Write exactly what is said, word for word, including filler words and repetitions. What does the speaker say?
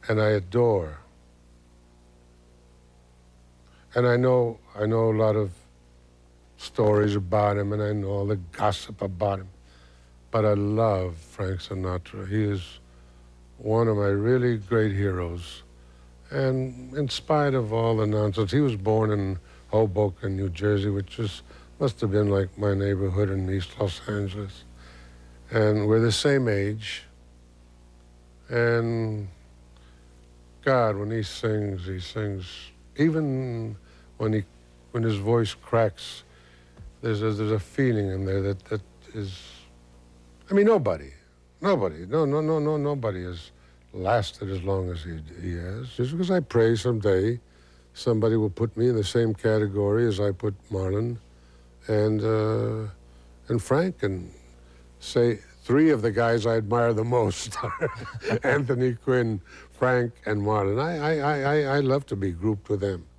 and I adore. And I know, I know a lot of stories about him, and I know all the gossip about him. But I love Frank Sinatra. He is one of my really great heroes. And in spite of all the nonsense, he was born in Hoboken, New Jersey, which is, must have been like my neighborhood in East Los Angeles. And we're the same age. And God, when he sings, he sings, even when he, when his voice cracks, there's a, there's a feeling in there that, that is, I mean, nobody, nobody, no, no, no, no, nobody has lasted as long as he, he has. Just because I pray someday somebody will put me in the same category as I put Marlon and, uh, and Frank, and say three of the guys I admire the most are Anthony Quinn, Frank, and Marlon. I, I, I, I love to be grouped with them.